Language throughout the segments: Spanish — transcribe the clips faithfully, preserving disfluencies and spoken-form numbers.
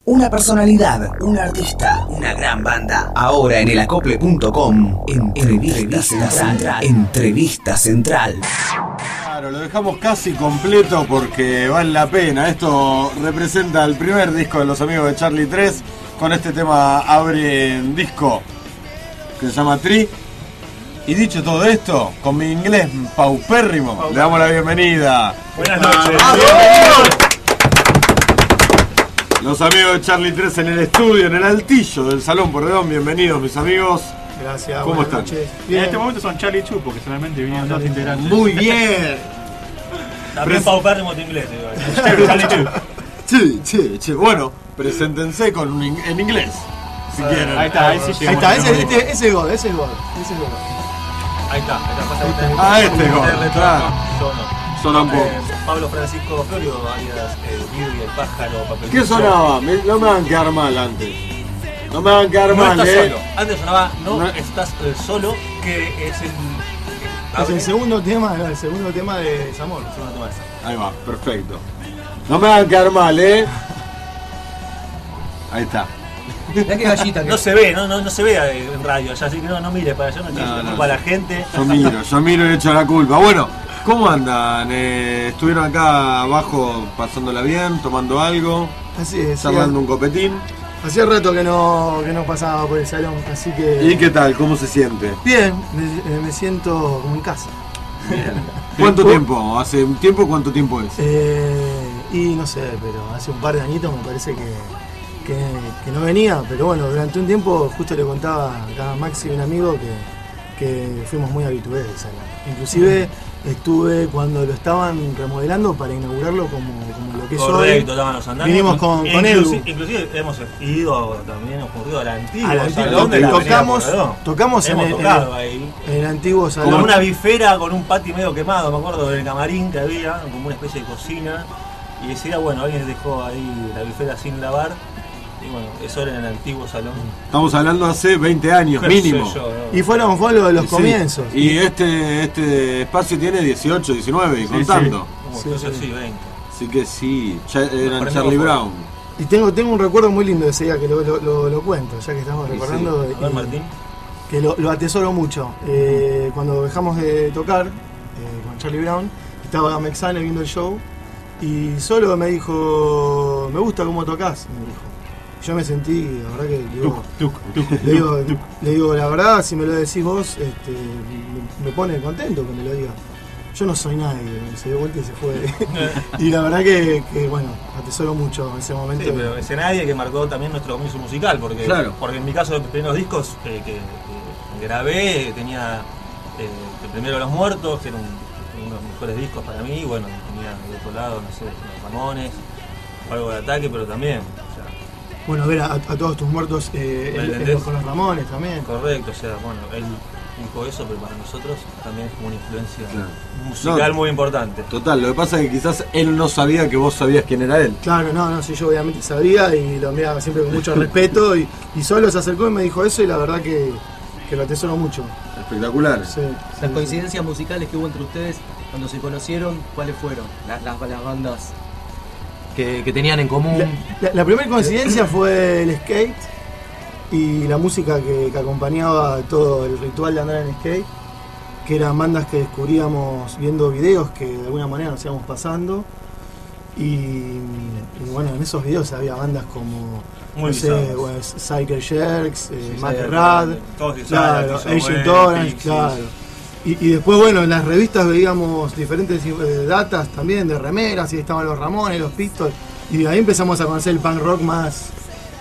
Una personalidad, un artista, una gran banda. Ahora en el acople punto com, Entrevista Central. Entrevista Central. Claro, lo dejamos casi completo porque vale la pena. Esto representa el primer disco de los amigos de Charlie tres. Con este tema abren disco que se llama Tree. Y dicho todo esto, con mi inglés paupérrimo, Pau. Le damos la bienvenida. Buenas noches. Los amigos de Charlie tres en el estudio, en el altillo del Salón Porredón. Bienvenidos, mis amigos. Gracias. ¿Cómo están? En este momento son Charlie Chu, porque solamente vinieron dos integrantes. Muy bien. También paupérrimo de inglés. Charlie Chu. Sí, sí, sí. Bueno, preséntense con un in- en inglés, si Uh, quieren. Ahí está, ahí sí Ahí está, ese, ese, ese gol, ese gol, ese gol. Ahí está, ahí está, pasa Ahí está. ahí está. Ah, este gol, Retorno, claro. sono. Sonó un poco. Eh, Pablo Francisco Florio, alias eh, Vivi, el pájaro, papel. ¿Qué sonaba? Me- No me hagan quedar mal antes. No me hagan quedar No mal, estás eh. solo. Antes sonaba No, No. estás eh, solo, que es el. Es el segundo tema, el segundo tema de Zamor. segundo tema de esa. Ahí va, perfecto. No me hagan quedar mal, eh. Ahí está. Mirá qué gallita que No se ve, no, no, no se ve eh, en radio allá, así que no, no mires para allá, no tienes No, la no, culpa a no. la gente. Yo miro, yo miro y le echo la culpa. Bueno, ¿cómo andan? Eh, ¿Estuvieron acá abajo pasándola bien, tomando algo, Así es, charlando un copetín? hacía rato que no, que no pasaba por el salón, así que... ¿Y qué tal? ¿Cómo se siente? Bien, me, eh, me siento como en casa. ¿Cuánto tiempo? ¿Hace un tiempo? ¿Cuánto tiempo es? Eh, y no sé, pero hace un par de añitos me parece que, que, que no venía, pero bueno, durante un tiempo justo le contaba acá a Maxi, un amigo, que, que fuimos muy habituales del salón. Inclusive estuve cuando lo estaban remodelando para inaugurarlo como, como lo que es hoy. Correcto, estaban los andamios. Vinimos con- con Inclusi- Edu. Inclusive hemos ido también, hemos ocurrido al antiguo Al antiguo, salón de la tocamos, Avenida Porredón. tocamos en Hemos el, tocado en- ahí. en el antiguo salón. Como una bifera con un patio medio quemado, me acuerdo del camarín que había, como una especie de cocina. Y decía, bueno, alguien dejó ahí la bifera sin lavar. Y bueno, eso era en el antiguo salón. Estamos hablando hace veinte años, Qué sé mínimo. yo, ¿no? Y fueron, fueron los, los Sí. comienzos. Y este, este espacio tiene dieciocho, diecinueve y Sí, contando. Como Sí, entonces sí. sí, veinte. Así que sí, ya eran prendemos Charlie fuego. Brown. Y tengo, tengo un recuerdo muy lindo de ese día que lo, lo, lo- lo cuento, ya que estamos Sí, recordando. A ver, y- Martín. que lo, lo atesoro mucho. Eh, cuando dejamos de tocar eh, con Charlie Brown, estaba Mexane viendo el show y solo me dijo, me gusta cómo tocas, me dijo. Yo me sentí, la verdad que digo, Tuc, tuc, le, digo, le digo, la verdad, si me lo decís vos, este, me, me pone contento que me lo diga. Yo no soy nadie, se dio vuelta y se fue. Y la verdad que, que, bueno, atesoro mucho ese momento. Sí, pero ese nadie que marcó también nuestro comienzo musical, porque, Claro. porque en mi caso los primeros discos eh, que, que grabé tenía eh, el primero Los Muertos, que era un- uno de los mejores discos para mí, bueno, tenía de otro lado, no sé, Los Ramones, algo de Ataque, pero también, o sea, Bueno, ver a, a todos tus muertos eh, ¿Me en- en entendés? los- con los Ramones también. correcto, o sea, bueno, él dijo eso, pero para nosotros también es como una influencia Claro. musical No. muy importante. Total, lo que pasa es que quizás él no sabía que vos sabías quién era él. Claro, no, no, sí, yo obviamente sabía y lo miraba siempre con mucho respeto y, y solo se acercó y me dijo eso y la verdad que, que lo atesoro mucho. Espectacular. Sí, Las sí, coincidencias musicales que hubo entre ustedes cuando se conocieron, ¿cuáles fueron? Las, las, las bandas que, que tenían en común. La, la- la primera coincidencia fue el skate y la música que, que acompañaba todo el ritual de andar en skate, que eran bandas que descubríamos viendo videos que de alguna manera nos íbamos pasando. Y, y bueno, en esos videos había bandas como Muy no sé, bizarras. bueno, Cycle Jerks, eh, Sí, Mad sí, Rad, todos Bizarras, claro, Tizzo Agent Well, Orange, Pixies. claro. Y, y después, bueno, en las revistas veíamos diferentes eh, datas también de remeras, y estaban los Ramones, los Pistols, y de ahí empezamos a conocer el punk rock más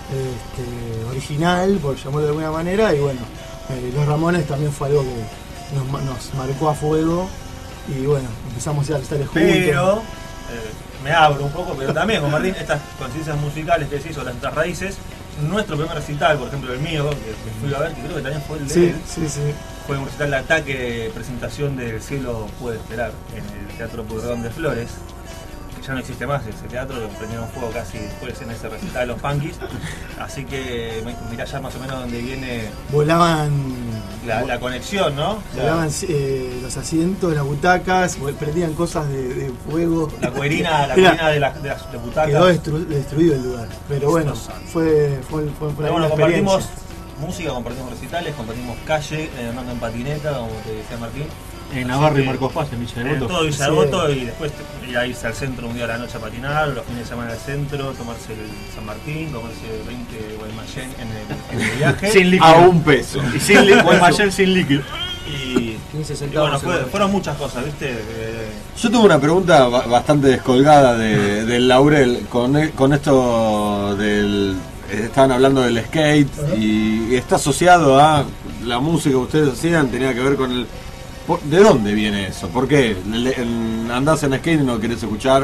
este, original, por llamarlo de alguna manera, y bueno, eh, los Ramones también fue algo que nos, ma- nos marcó a fuego, y bueno, empezamos a ir a estar juntos. Pero, eh, me abro un poco, pero también con Martín, estas conciencias musicales que se hizo, las, las raíces, nuestro primer recital, por ejemplo el mío, que, que fui a ver, que creo que también fue el de Sí, él, sí, sí. fue un recital de Ataque, presentación del Cielo Puede Esperar, en el Teatro Porredón de Flores, que ya no existe más ese teatro, lo prendieron fuego casi después en ese recital de los Punkies. Así que mirá ya más o menos donde viene Volaban. la, la conexión, ¿no? O sea, Volaban eh, los asientos, las butacas, prendían cosas de, de fuego. la cuerina, la Era- cuerina de las de las de butacas. Quedó destru- destruido el lugar. Pero bueno, fue, fue, fue, fue Pero una bueno, experiencia. compartimos música, compartimos recitales, compartimos calle, eh, andando en patineta, como te decía Martín. En Navarro y que- Marcos Paz, en Villa En Devoto. todo Villa Sí. Devoto y después te- ir a irse al centro un día a la noche a patinar, los fines de semana al centro, tomarse el San Martín, comerse veinte Guaymallén en el, en el viaje. Sin líquido. A un peso. Y sin líquido. Guaymallén sin líquido. Y, quince y centavos. bueno, fue- seguro. fueron muchas cosas, ¿viste? Eh, Yo tuve una pregunta ba- bastante descolgada de, del Laurel con, e- con esto del... Estaban hablando del skate y está asociado a la música que ustedes hacían, tenía que ver con el... por- ¿De dónde viene eso? ¿Por qué? Le- en- ¿Andás en skate y no querés escuchar?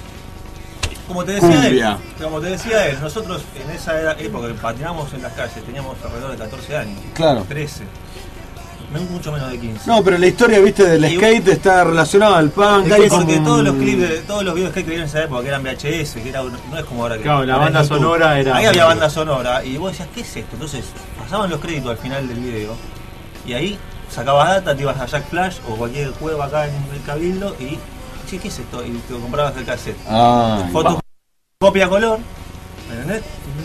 como te decía Cumbia. él, como te decía él, nosotros en esa era- época que patinamos en las calles, teníamos alrededor de catorce años, Claro. trece, men- mucho menos de quince. No, pero la historia, viste, del Y- skate está relacionada al punk. Es hay que como porque un- todos los clips, de- todos los videos que vieron en esa época, que eran V H S, que era un- no es como ahora que Claro, la ahora banda es YouTube. sonora era- Ahí había banda sonora y vos decías, ¿qué es esto? Entonces pasaban los créditos al final del video y ahí sacabas data, te ibas a Jack Flash o cualquier juego acá en el Cabildo y, che, ¿qué es esto? Y te lo comprabas el cassette. Ah, Fotocopia a color, ¿entendés?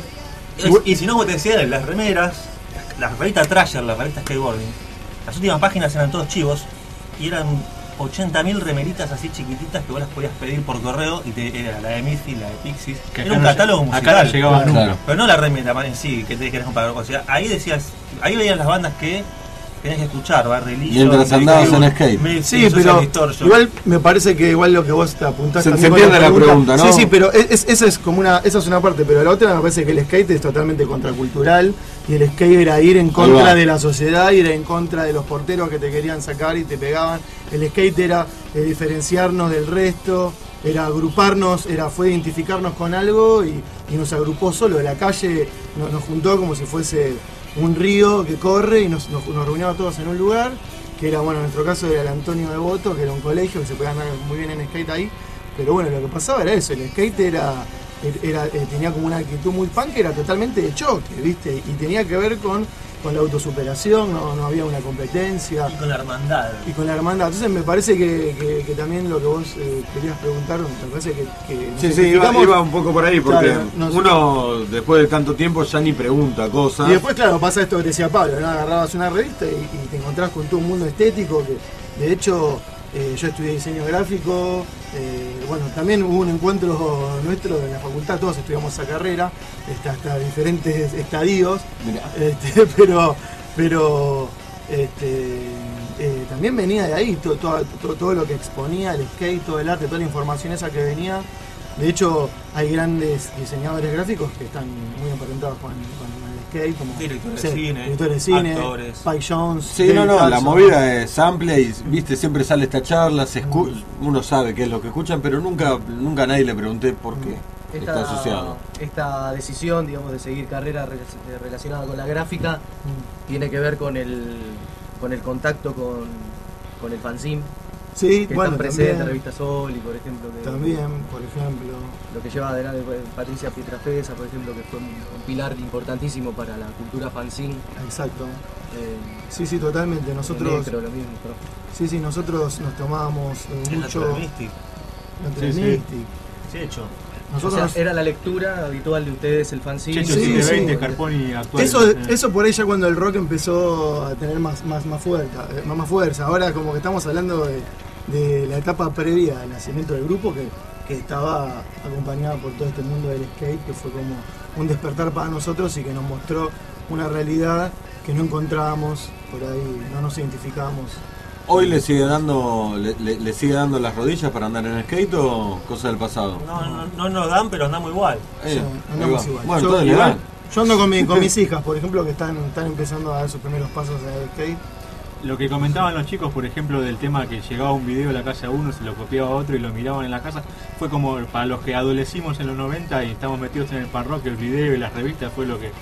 Es- y si no, como te decía, las remeras, las, las revistas Trasher, las revistas Skateboarding, las últimas páginas eran todos chivos y eran ochenta mil remeritas así chiquititas que vos las podías pedir por correo y te, era la de Miffy, la de Pixies, Que era acá un no- catálogo acá musical. no llegaba Claro. nunca. Pero no la remera en sí, que te querés comprar. O sea, ahí decías, ahí veías las bandas que tenías que escuchar, Bar Religion, Mientras andabas en skate. Sí, pero igual me parece que igual lo que vos te apuntás Se- también se con entiende la pregunta, ¿no? Sí, sí, pero es, es- esa es como una, esa es una parte, pero la otra me parece que el skate es totalmente contracultural y el skate era ir en va. contra de la sociedad, ir en contra de los porteros que te querían sacar y te pegaban. El skate era eh, diferenciarnos del resto, era agruparnos, era fue identificarnos con algo y, y nos agrupó solo. La calle nos, nos juntó como si fuese un río que corre y nos, nos, nos reunimos todos en un lugar, que era, bueno, en nuestro caso era el Antonio Devoto, que era un colegio que se podía andar muy bien en skate ahí, pero bueno, lo que pasaba era eso, el skate era, era, eh, tenía como una actitud muy punk, era totalmente de choque, ¿viste? Y tenía que ver con, con la autosuperación, no, no había una competencia. Y con la hermandad. Y con la hermandad. Entonces me parece que, que, que también lo que vos eh, querías preguntar, me parece que... que nos Sí, sí, iba, identificamos. iba un poco por ahí, porque Claro, nos- uno después de tanto tiempo ya ni pregunta cosas. Y después, claro, pasa esto que decía Pablo, ¿no? Agarrabas una revista y, y te encontrás con todo un mundo estético que, de hecho, eh, yo estudié diseño gráfico, eh, bueno, también hubo un encuentro nuestro en la facultad, todos estudiamos esa carrera, este, hasta diferentes estadios, Mirá. este, pero, pero este, eh, también venía de ahí, todo, todo, todo- todo lo que exponía el skate, todo el arte, toda la información esa que venía. De hecho, hay grandes diseñadores gráficos que están muy emparentados con, con el skate, como Directores sí, de cine, directores de cine, actores. Spike Jones. Sí, David no, no, la Hudson. movida es amplia y viste, siempre sale esta charla, se escu- uno sabe qué es lo que escuchan, pero nunca, nunca a nadie le pregunté por qué está asociado. esta decisión, digamos, de seguir carrera re- relacionada con la gráfica tiene que ver con el con el contacto con, con el fanzine, Sí, que bueno, están presentes, también, Revista Sol y por ejemplo que, también, por ejemplo. lo que lleva adelante Patricia Pietrafesa, por ejemplo, que fue un, un pilar importantísimo para la cultura fanzine. Exacto. Eh, Sí, sí, totalmente. Nosotros, Necro, lo mismo, pero sí, sí, nosotros nos tomábamos eh, En la mucho. Terroristic. Entre Sí, sí. Mystic. Sí, hecho. o Nosotros, sea, era la lectura habitual de ustedes, el fanzine. Checho Sí, siete veinte, sí. Scarponi actual. eso, Eh. eso por ahí ya cuando el rock empezó a tener más, más, más fuerza, eh, más, más fuerza. Ahora como que estamos hablando de, de la etapa previa al nacimiento del grupo que, que estaba acompañada por todo este mundo del skate, que fue como un despertar para nosotros y que nos mostró una realidad que no encontrábamos por ahí, no nos identificábamos. ¿Hoy le sigue dando le, le- le sigue dando las rodillas para andar en skate o cosa del pasado? No, no, no nos dan, pero andamos igual. Eh, Sí, ahí andamos va. igual. Bueno, Yo, entonces le igual, dan. yo ando con, mi- con mis hijas, por ejemplo, que están, están empezando a dar sus primeros pasos en el skate. Lo que comentaban los chicos, por ejemplo, del tema que llegaba un video a la casa de uno, se lo copiaba a otro y lo miraban en la casa, fue como para los que adolecimos en los noventa y estamos metidos en el pan rock, el video y las revistas fue lo que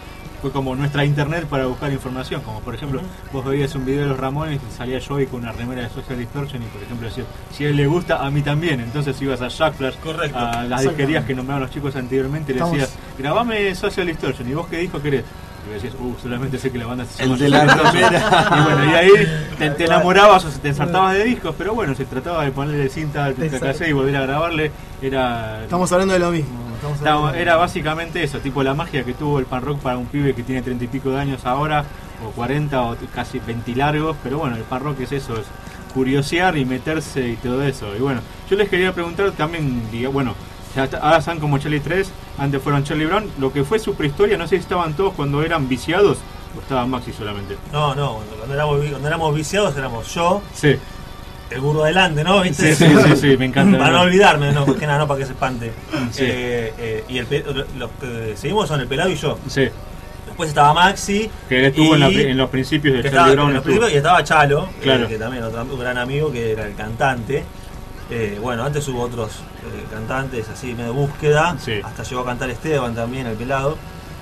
fue como nuestra internet para buscar información, como por ejemplo, uh-huh. vos veías un video de los Ramones y salía Joey con una remera de Social Distortion y por ejemplo decía, si a él le gusta, a mí también. Entonces ibas a Jack Flash, correcto, a las disquerías que nombraban los chicos anteriormente y le Estamos... decías, grabame Social Distortion, y vos qué disco querés. Y decías, uh, solamente sé que la banda se El llama de la remera. Y bueno, y ahí te, te enamorabas o te ensartabas de discos, pero bueno, se trataba de ponerle cinta al cassette y volver a grabarle. Era. Estamos hablando de lo mismo. Estamos Estamos, de lo era básicamente eso, tipo la magia que tuvo el punk rock para un pibe que tiene treinta y pico de años ahora, o cuarenta o casi veinte largos, pero bueno, el punk rock es eso, es curiosear y meterse y todo eso. Y bueno, yo les quería preguntar también, diga, bueno, ya ahora están como Charlie tres, antes fueron Charlie Brown, lo que fue su prehistoria, no sé si estaban todos cuando eran viciados o estaba Maxi solamente. No, no, cuando éramos, cuando éramos viciados éramos yo, sí. el burro delante, ¿no? ¿Viste? Sí, sí, sí, sí, me encanta. Para no olvidarme, no, más que nada, no para que se espante. Sí. Eh, eh, y el, los que seguimos son el pelado y yo. Sí. Después estaba Maxi. Que él estuvo en, la, en los principios de Charlie Brown. Y estaba Chalo, claro. eh, que también otro un gran amigo que era el cantante. Eh, bueno, antes hubo otros eh, cantantes así medio búsqueda, sí. hasta llegó a cantar Esteban también, el pelado.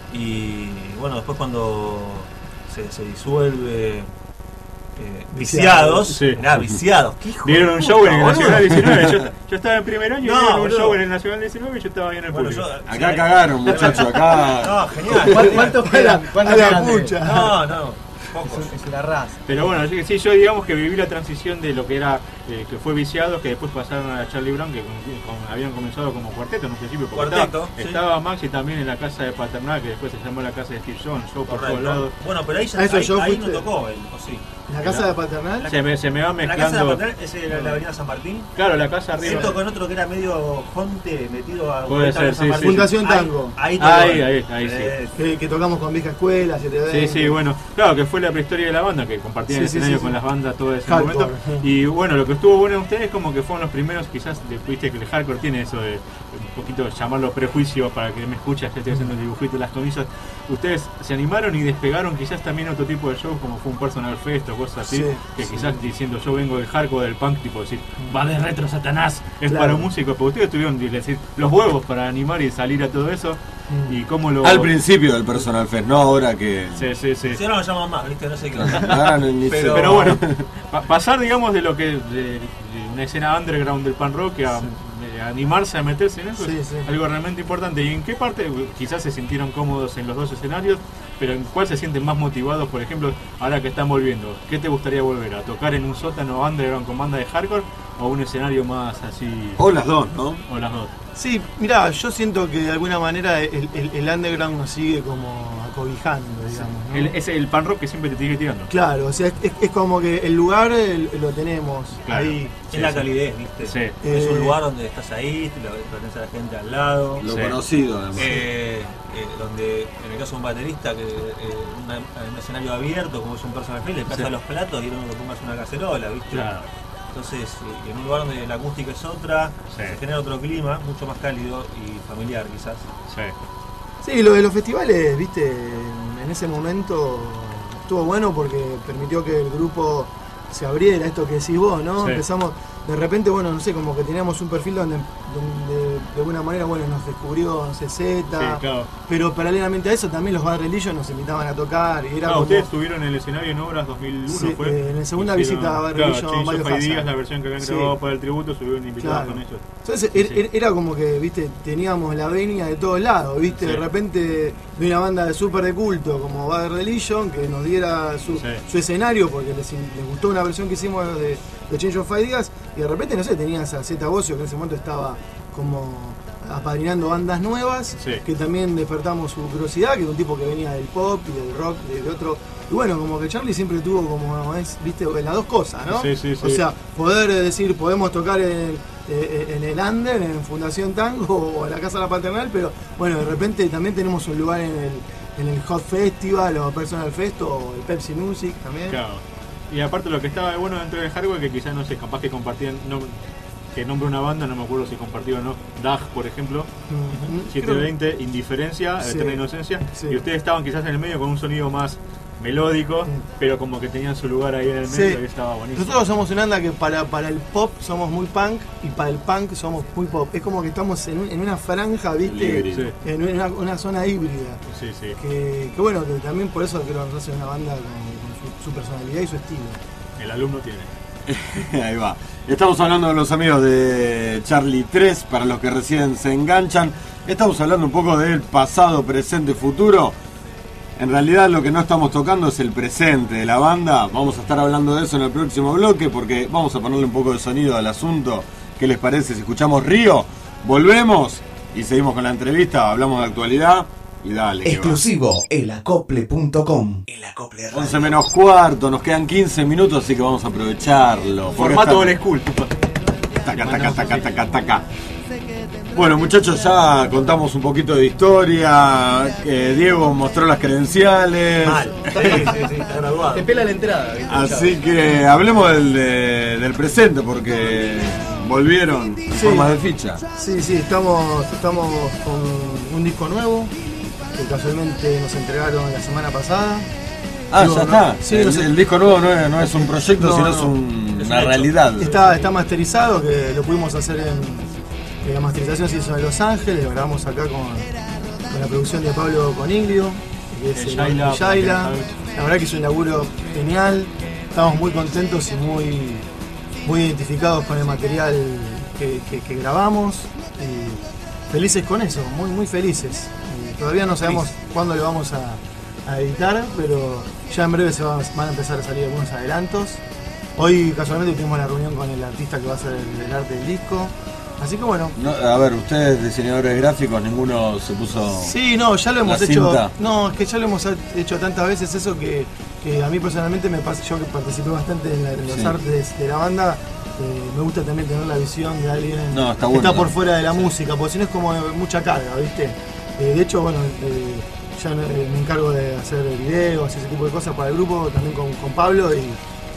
Y bueno, después cuando se, se disuelve eh, Viciados, sí. mirá, Viciados, ¿qué hijo dieron un show en el Nacional diecinueve, yo, yo estaba en primer año y no, dieron un boludo. show en el Nacional diecinueve y yo estaba ahí en el bueno, público. yo, acá cagaron, muchachos, acá. No, genial. ¿Cuántos quedan? ¿Cuántos quedan? No, no. Pocos. Es una raza. Pero bueno, sí, yo digamos que viví la transición de lo que era, eh, que fue Viciados, que después pasaron a Charlie Brown, que con, con, habían comenzado como cuarteto en un principio. Cuarteto, estaba, sí. estaba Maxi también en la casa de Paternal, que después se llamó la casa de Steve Jones, show por todos lados. Bueno, pero ahí, ya, Eso ahí, yo ahí no fuiste. tocó él, o sí. ¿En la casa de Paternal? Se me, se me va La mezclando. casa de Paternal es en la avenida San Martín. Claro, la casa Él arriba. tocó en otro que era medio Jonte, metido a Puede ser, San sí, Martín. sí. Fundación Tango. Ahí, ahí, tocó Ahí, él. ahí, ahí, sí. Eh, Que, que tocamos con Vieja Escuela, siete veinte. Sí, sí, bueno, claro que fue la prehistoria de la banda, que compartían Sí, el sí, escenario sí, con sí. las bandas todo ese Hardcore, momento. sí. Y bueno, lo que estuvo bueno en ustedes como que fueron los primeros, quizás, de, viste que el hardcore tiene eso de un poquito llamarlo prejuicio para que me escuches, que estoy haciendo el dibujito y las comillas. Ustedes se animaron y despegaron quizás también otro tipo de show, como fue un Personal Fest o cosas así, Sí, que sí. quizás diciendo yo vengo del hardcore, del punk, tipo decir, va de retro Satanás, es Claro. para músicos, pero ustedes tuvieron decir, los huevos para animar y salir a todo eso, Mm. y cómo lo... Al principio del Personal Fest, no ahora que. Sí, sí, sí. Si no lo llaman más, ¿viste? No sé qué. Ah, no, ni Pero- sé. Pero bueno, pa- pasar digamos de lo que de, de una escena underground del punk rock a, de animarse a meterse en eso Sí, es sí. algo realmente importante. ¿Y en qué parte quizás se sintieron cómodos en los dos escenarios? Pero en cuál se sienten más motivados, por ejemplo, ahora que están volviendo? ¿Qué te gustaría volver? ¿A tocar en un sótano underground con banda de hardcore o un escenario más así? O las dos, ¿no? O las dos. Sí, mirá, yo siento que de alguna manera el, el, el underground nos sigue como acobijando, digamos, ¿no? El, es el punk rock que siempre te sigue tirando. Claro, o sea, es, es- es como que el lugar el- lo tenemos Claro. ahí. Sí, Es la sí. calidez, ¿viste? Sí. Es un Eh, lugar donde estás ahí, te lo tenés a la gente al lado. Lo Sí. conocido, además. Eh, eh, donde en el caso de un baterista que eh, una- en un escenario abierto como es un Personal Fest, le pasa Sí. los platos y uno le pongas una cacerola, ¿viste? Claro. Entonces, eh, en un lugar donde la acústica es otra, Sí. se genera otro clima, mucho más cálido y familiar quizás. Sí. Sí, lo de los festivales, viste, en ese momento estuvo bueno porque permitió que el grupo se abriera, esto que decís vos, ¿no? Sí. Empezamos, de repente, bueno, no sé, como que teníamos un perfil donde, donde de alguna manera, bueno, nos descubrió, no sé, Z, Sí, claro. pero paralelamente a eso también los Bad Religion nos invitaban a tocar y era Ah, como... ustedes estuvieron en el escenario en Obras dos mil uno, Sí, ¿fue? eh, en la segunda Hicieron- visita a Bad claro, Religion, Change Mario of Ideas, Hazard. la versión que habían Sí. grabado para el tributo, subieron invitados Claro. con ellos. Entonces Sí, er- sí. er- era como que, viste, teníamos la venia de todos lados, viste, Sí. de repente de una banda de súper de culto como Bad Religion que nos diera su, Sí. su escenario porque les, les gustó una versión que hicimos de, de Change of Ideas y de repente, no sé, tenías a Zeta Bocio que en ese momento estaba como apadrinando bandas nuevas, Sí. que también despertamos su curiosidad, que era un tipo que venía del pop y del rock, de, de otro... Y bueno, como que Charlie siempre tuvo como, es, viste, las dos cosas, ¿no? Sí, sí, sí. O sea, poder decir, podemos tocar en, eh, en el Under, en Fundación Tango o en la Casa de la Paternal, pero bueno, de repente también tenemos un lugar en el, en el Hot Festival o Personal Fest o el Pepsi Music también. Claro. Y aparte lo que estaba bueno dentro del hardware, que quizás no sé, capaz que compartían, no, que nombre una banda, no me acuerdo si compartieron o no, Dag, por ejemplo, Mm, setecientos veinte, Indiferencia, Sí. Eterna Inocencia, Sí. y ustedes estaban quizás en el medio con un sonido más melódicos, Sí. pero como que tenían su lugar ahí en el medio Sí. y estaba buenísimo. Nosotros somos una banda que para, para el pop somos muy punk y para el punk somos muy pop. Es como que estamos en, un- en una franja, ¿viste? Híbrido. Sí, En una, una zona híbrida. sí, sí. Que, que bueno, que también por eso creo que nos hace una banda con, con su, su personalidad y su estilo. El alumno tiene. Ahí va. Estamos hablando de los amigos de Charlie tres, para los que recién se enganchan. Estamos hablando un poco del pasado, presente, futuro. En realidad lo que no estamos tocando es el presente de la banda. Vamos a estar hablando de eso en el próximo bloque porque vamos a ponerle un poco de sonido al asunto. ¿Qué les parece si escuchamos Río? Volvemos y seguimos con la entrevista. Hablamos de actualidad y dale. que va. Exclusivo, elacople punto com. El Acople Radio. once menos cuarto, nos quedan quince minutos, así que vamos a aprovecharlo. Porque Formato está- old school. Taca, taca, taca, taca, taca. Bueno, muchachos, ya contamos un poquito de historia. eh, Diego mostró las credenciales. Mal. Sí, sí, sí, está graduado. Te pela la entrada. ¿viste? Así que hablemos del, de- del presente, porque volvieron en Sí. forma de ficha. Sí, sí, estamos, estamos con un disco nuevo que casualmente nos entregaron la semana pasada. Ah, Digo, ya ¿no? está. Sí, el, no sé. el disco nuevo no es, no es un proyecto, No, sino no. es un- Es un una hecho. realidad. Está, está masterizado, que lo pudimos hacer en. que la masterización se hizo en Los Ángeles, lo grabamos acá con, con la producción de Pablo Coniglio, que es De el- Yaila, de Yaila. porque- La verdad que es un laburo genial. Estamos muy contentos y muy, muy identificados con el material que, que- que grabamos. Y felices con eso, muy, muy felices. Y todavía no sabemos cuándo lo vamos a, a editar, pero ya en breve se va- van a empezar a salir algunos adelantos. Hoy casualmente tuvimos la reunión con el artista que va a hacer el, el arte del disco. Así que bueno. No, a ver, ustedes diseñadores gráficos, ninguno se puso... Sí, no, ya lo hemos La hecho. cinta. No, es que ya lo hemos hecho tantas veces eso que, que a mí personalmente me pasa, yo que participé bastante en, la- en los Sí. artes de la banda, eh, me gusta también tener la visión de alguien No, está que bueno, está por ¿no? fuera de la música, porque si no es como mucha carga, ¿viste? Eh, de hecho, bueno, eh, ya eh, me encargo de hacer videos y ese tipo de cosas para el grupo, también con, con Pablo y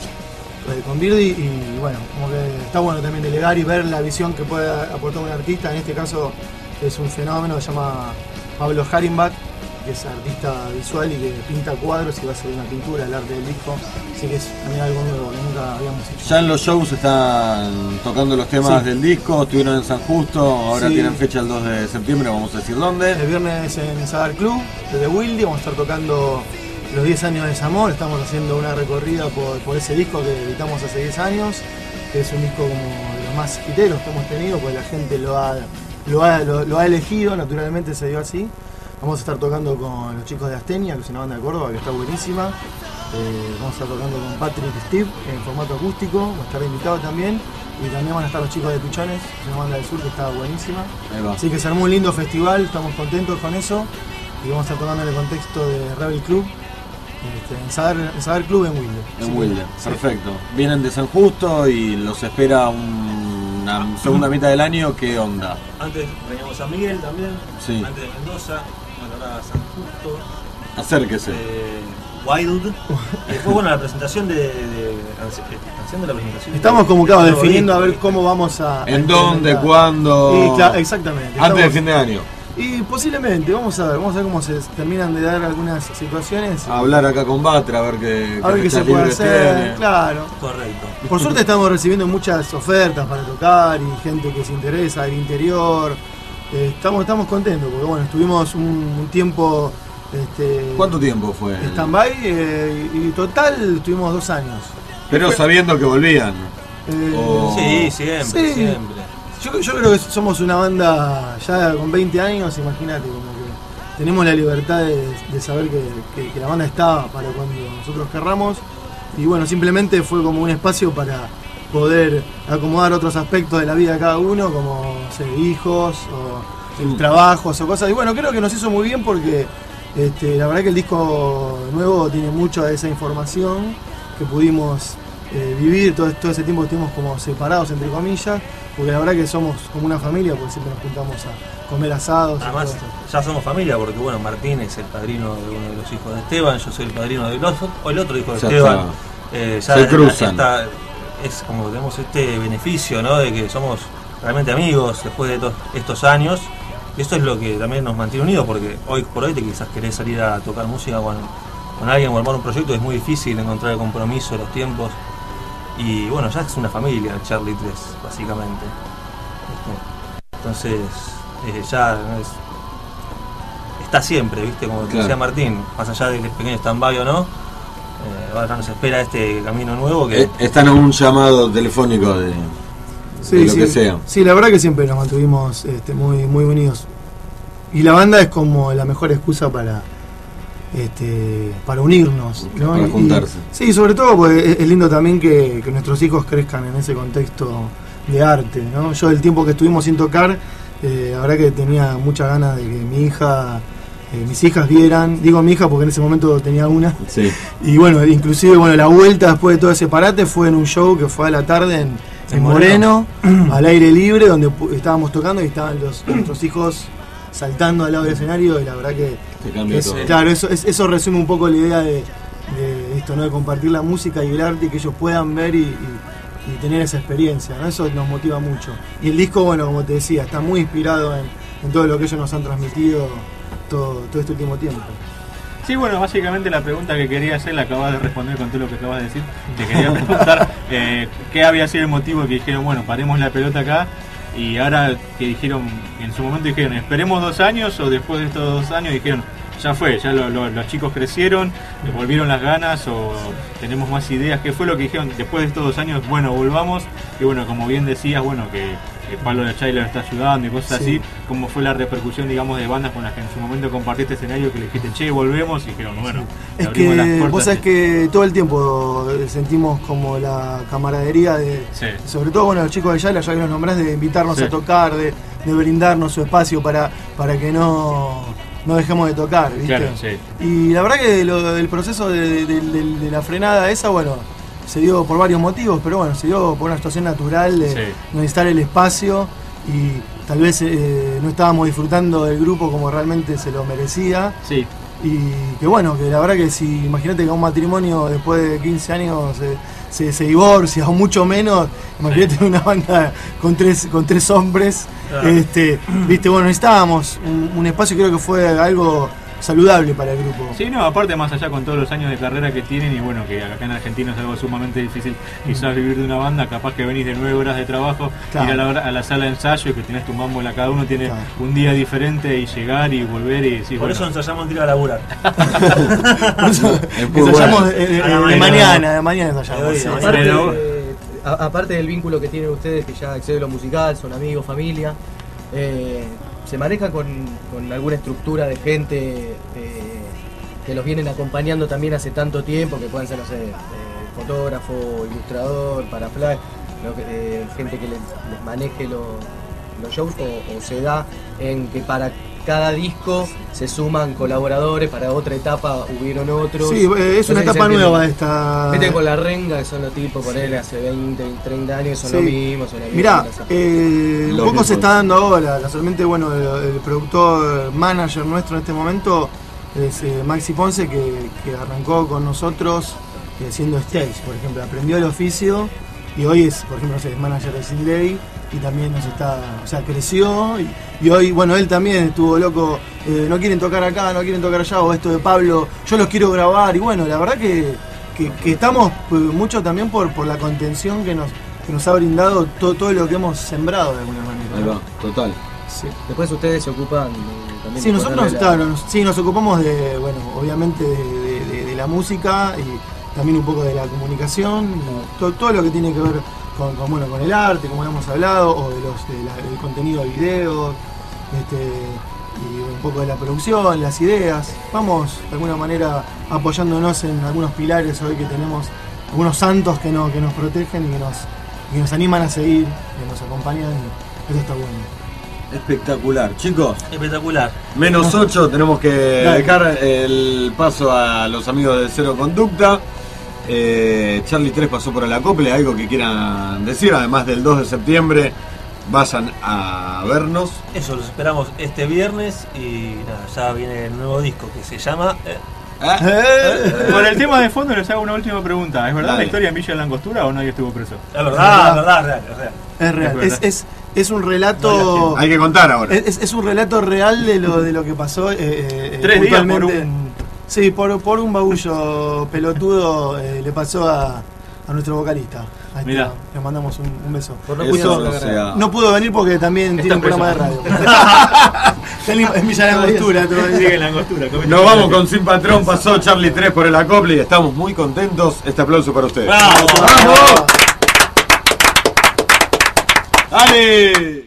eh, con Birdi, y bueno, como que está bueno también delegar y ver la visión que puede aportar un artista. En este caso es un fenómeno que se llama Pablo Harimbach, que es artista visual y que pinta cuadros y va a hacer una pintura del arte del disco, así que es también algo nuevo que nunca habíamos hecho. Ya en los shows están tocando los temas Sí. del disco, estuvieron en San Justo, ahora Sí. tienen fecha el dos de septiembre, vamos a decir dónde. El viernes en Sadar Club, desde Wildy, vamos a estar tocando los diez años de Desamor. Estamos haciendo una recorrida por, por ese disco que editamos hace diez años, que es un disco como de los más hiteros que hemos tenido, porque la gente lo ha, lo ha, lo, lo ha elegido, naturalmente se dio así. Vamos a estar tocando con los chicos de Astenia, que es una banda de Córdoba que está buenísima. Eh, vamos a estar tocando con Patrick Steve en formato acústico, va a estar invitado también. Y también van a estar los chicos de Pichones, que es una banda del sur que está buenísima. Ahí va. Así que se armó un lindo festival, estamos contentos con eso. Y vamos a estar tocando en el contexto de Rebel Club, este, en, Sadar, en Sadar Club en Wilde. Así En que, Wilde, sí. perfecto. Vienen de San Justo y los espera un- una segunda mitad del año, ¿qué onda? Antes veníamos a Miguel también, Sí. antes de Mendoza, bueno, ahora San Justo, Acérquese. eh, Wild. Después, bueno, la presentación de. de- haciendo la presentación. Estamos de- como claro, de- definiendo a ver cómo vamos a. a ¿En dónde? implementar. ¿Cuándo? Y, claro, exactamente. Antes de Estamos- fin de año. Y posiblemente, vamos a ver, vamos a ver cómo se terminan de dar algunas situaciones. A hablar acá con Batra, a ver qué, A ver qué se fechas puede libres hacer, tiene. claro. Correcto. Por suerte estamos recibiendo muchas ofertas para tocar y gente que se interesa del interior. Eh, estamos, estamos contentos porque bueno, estuvimos un, un tiempo este, ¿Cuánto tiempo fue? stand-by eh, y, y total estuvimos dos años. Pero sabiendo que volvían. Eh, Oh. Sí, siempre, Sí. siempre. yo, yo creo que somos una banda ya con veinte años, imagínate, como que tenemos la libertad de, de saber que, que- que la banda está para cuando nosotros querramos. Y bueno, simplemente fue como un espacio para poder acomodar otros aspectos de la vida de cada uno, como no sé, hijos o el trabajos o cosas. Y bueno, creo que nos hizo muy bien porque este, la verdad que el disco nuevo tiene mucha de esa información que pudimos eh, vivir todo, todo ese tiempo que estuvimos como separados, entre comillas, porque la verdad que somos como una familia, porque siempre nos juntamos a comer asados. y Además, todo eso. ya somos familia porque, bueno, Martín es el padrino de uno de los hijos de Esteban, yo soy el padrino del otro, o el otro hijo de Ya Esteban. está. Eh, ya Se cruzan. está- es como que tenemos este beneficio, ¿no? De que somos realmente amigos después de to- estos años. Y esto es lo que también nos mantiene unidos, porque hoy por hoy te quizás querés salir a tocar música con, con alguien o armar un proyecto es muy difícil encontrar el compromiso, los tiempos. Y bueno, ya es una familia Charlie tres, básicamente. Entonces, eh, ya es, está siempre, ¿viste? Como te Claro. decía Martín, más allá del pequeño stand-by o no, eh, ahora nos espera este camino nuevo que... Eh, Están a un llamado telefónico de, Sí, de lo sí. que sea. Sí, la verdad que siempre nos mantuvimos este, muy, muy unidos. Y la banda es como la mejor excusa para este, para unirnos, ¿no? Para Y- juntarse. y- sí, sobre todo porque es, es lindo también que, que nuestros hijos crezcan en ese contexto de arte, ¿no? Yo el tiempo que estuvimos sin tocar, eh, la verdad que tenía muchas ganas de que mi hija, eh, mis hijas vieran, digo mi hija porque en ese momento tenía una, Sí. y bueno, inclusive bueno la vuelta después de todo ese parate fue en un show que fue a la tarde en, en ¿En Moreno, al aire libre, donde pu- estábamos tocando y estaban los, nuestros hijos saltando al lado del escenario, y la verdad que Te cambia es- todo. claro, eso, es- eso resume un poco la idea de, de esto, ¿no? De compartir la música y el arte y que ellos puedan ver y, y- y tener esa experiencia, ¿no? Eso nos motiva mucho. Y el disco, bueno, como te decía, está muy inspirado en, en todo lo que ellos nos han transmitido todo, todo este último tiempo. Sí, bueno, básicamente la pregunta que quería hacer la acabas de responder con todo lo que acabas de decir. Te quería preguntar eh, qué había sido el motivo que dijeron, bueno, paremos la pelota acá, y ahora que dijeron, en su momento dijeron, esperemos dos años, o después de estos dos años dijeron, ya fue, ya lo- lo- los chicos crecieron, les volvieron las ganas, o tenemos más ideas. ¿Qué fue lo que dijeron después de estos dos años? Bueno, volvamos, y bueno, como bien decías, bueno, que que Pablo de Chay lo está ayudando y cosas Sí. así. ¿Cómo fue la repercusión, digamos, de bandas con las que en su momento compartiste escenario, que le dijiste, che, volvemos, y dijeron, bueno, le Es abrimos las que puertas? vos sabés que todo el tiempo sentimos como la camaradería de, Sí. sobre todo bueno los chicos de Yala, ya que los nombrás, de invitarnos Sí. a tocar, de, de brindarnos su espacio para, para que no, no dejemos de tocar, ¿viste? Claro, sí. Y la verdad que lo- el proceso de, de- de- de la frenada esa, bueno, se dio por varios motivos, pero bueno, se dio por una situación natural de Sí. necesitar el espacio, y tal vez eh, no estábamos disfrutando del grupo como realmente se lo merecía. Sí, Y que bueno, que la verdad que si imagínate que un matrimonio después de quince años se, se, se divorcia o mucho menos, imagínate una banda con tres con tres hombres, Claro. este, viste, bueno, necesitábamos un, un espacio, creo que fue algo saludable para el grupo. sí, no, aparte más allá con todos los años de carrera que tienen, y bueno, que acá en Argentina es algo sumamente difícil quizás vivir de una banda, capaz que venís de nueve horas de trabajo, Claro. ir a la, hora- a la sala de ensayo, y que tenés tu mambo en la, cada uno tiene Claro. un día diferente, y llegar y volver y decir, Por bueno, eso ensayamos en ir a laburar. Por eso Es muy ensayamos bueno. de, de- A la de mañana. mañana, de mañana ensayamos. De hoy, sí. de Aparte, Pero- eh, a- aparte del vínculo que tienen ustedes, que ya excede lo musical, son amigos, familia, eh, se maneja con, con alguna estructura de gente eh, que los vienen acompañando también hace tanto tiempo, que pueden ser, no sé, eh, fotógrafo, ilustrador, para flash, lo que- eh, gente que les, les maneje lo- los shows, o, o se da en que para cada disco se suman colaboradores, para otra etapa hubieron otros. Sí, eh, es No una sé si se etapa entiende. nueva esta. Viste con la renga, que son los tipos, por él hace veinte, treinta años, son Sí. los mismos. Son la misma Mirá, cosa. eh, un Lo poco mismo. se está dando ahora. Casualmente, bueno, el, el productor manager nuestro en este momento es eh, Maxi Ponce, que, que arrancó con nosotros eh, haciendo stage, por ejemplo. Aprendió el oficio y hoy es, por ejemplo, no sé, es manager de Sinley, y también nos está, o sea, creció. Y, y hoy, bueno, él también estuvo loco. eh, no quieren tocar acá, no quieren tocar allá, o esto de Pablo, yo los quiero grabar. Y bueno, la verdad que, que, que estamos pues, mucho también por, por la contención que nos, que nos ha brindado todo, todo lo que hemos sembrado de alguna manera. Ahí ¿no? va, total. Sí. Después ustedes se ocupan de- también Sí, de nosotros ponerle la- claro, nos, sí, nos ocupamos de, bueno, obviamente de, de- de- de la música, y también un poco de la comunicación, y todo, todo lo que tiene que ver con, con, bueno, con el arte, como hemos hablado, o de los, de la- del contenido de videos, este, y un poco de la producción, las ideas. Vamos de alguna manera apoyándonos en algunos pilares hoy que tenemos, algunos santos que, no, que nos protegen y que nos, y que nos animan a seguir, que nos acompañan, y eso está bueno. Espectacular. Chicos, Espectacular. menos ocho, tenemos que Dale. dejar el paso a los amigos de Cero Conducta. Eh, Charlie tres pasó por el acople, algo que quieran decir, además del dos de septiembre, vayan a vernos. Eso, los esperamos este viernes y nada, ya viene el nuevo disco que se llama... eh, Ah, Con el tema de fondo les hago una última pregunta. ¿Es verdad Dale. la historia en Villa de la Angostura o nadie estuvo preso? es verdad, es verdad, es real, es real. Es real, Es es, verdad. es, es un relato. hay que contar ahora. Es, es un relato real de lo de lo que pasó. eh, eh, Tres días por puntualmente. un... Sí, por, por un bagullo pelotudo eh, le pasó a, a nuestro vocalista. Ahí Mirá. está, le mandamos un, un beso. Por no Eso, cuidarse la o garganta. sea, No pudo venir porque también tiene un preso. programa de radio. Está en en Villa Langostura todavía. Sigue en la angostura. comete nos vamos chocolate. con Sin Patrón, pasó Charlie tres por el acople y estamos muy contentos. Este aplauso para ustedes. ¡Bravo! ¡Vamos! ¡Dale!